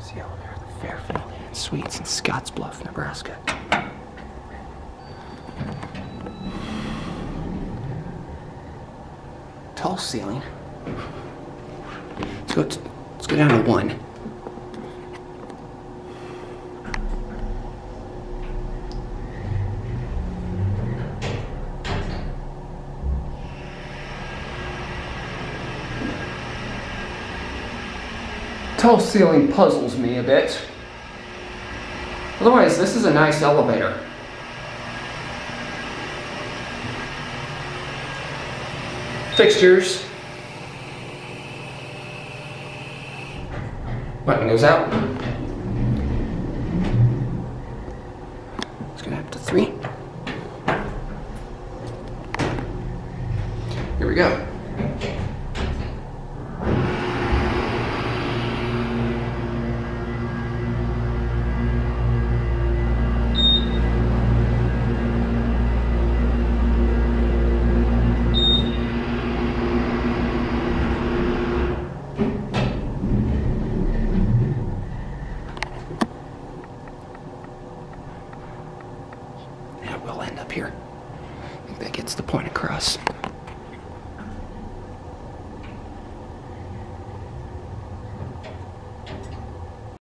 the elevator, the Fairfield Inn Suites in Scottsbluff, Nebraska. Tall ceiling. Let's go down to 1. Tall ceiling puzzles me a bit. Otherwise, this is a nice elevator. Fixtures. Button goes out. It's gonna have to 3. Here we go. We'll end up here. I think that gets the point across.